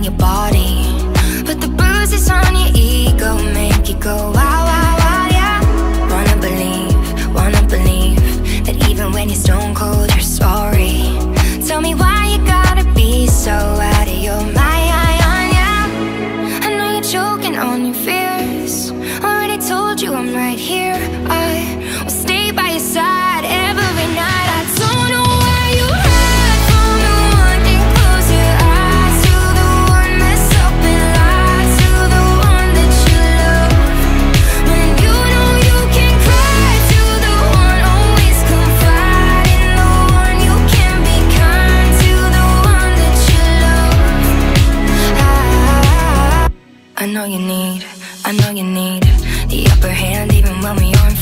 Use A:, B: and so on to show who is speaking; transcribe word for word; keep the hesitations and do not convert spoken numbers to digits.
A: your body, but the bruises on your ego make you go wow, wow, wow, yeah. Wanna believe, wanna believe that even when you're stone cold, you're sorry. Tell me why you gotta be so out of your mind, yeah. I know you're choking on your fears. Already told you I'm right here. I will stay by your side every night. I don't know where you hide from the one and close your eyes to the one that's up and lies to the one that you love. When you know you can cry to the one, always confide in the one. You can be kind to the one that you love. I, I know you need, I know you need the upper hand even when we aren't